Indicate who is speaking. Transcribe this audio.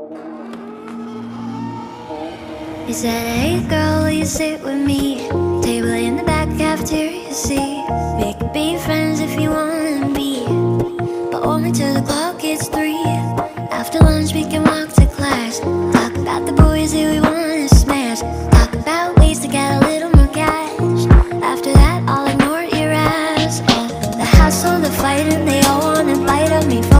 Speaker 1: He said, hey girl, will you sit with me? Table in the back, cafeteria seat. We could be friends if you wanna be, but hold me till the clock gets 3.